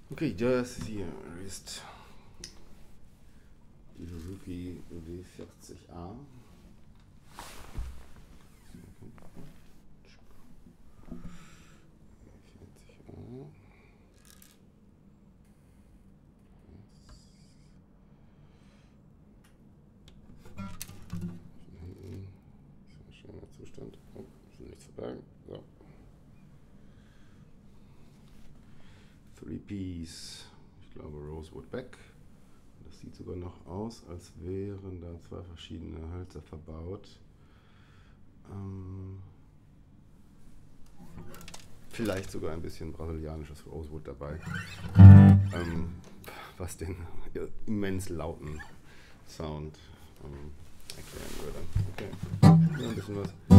Okay, das hier ist die SUZUKI W40A. Schöner Zustand. Oh, ist nichts verbergen. So. 3-Piece. Ich glaube Rosewood Back. Das sieht sogar noch aus, als wären da zwei verschiedene Hölzer verbaut. Vielleicht sogar ein bisschen brasilianisches Rosewood dabei, was den immens lauten Sound erklären würde. Okay, ja, ein bisschen was.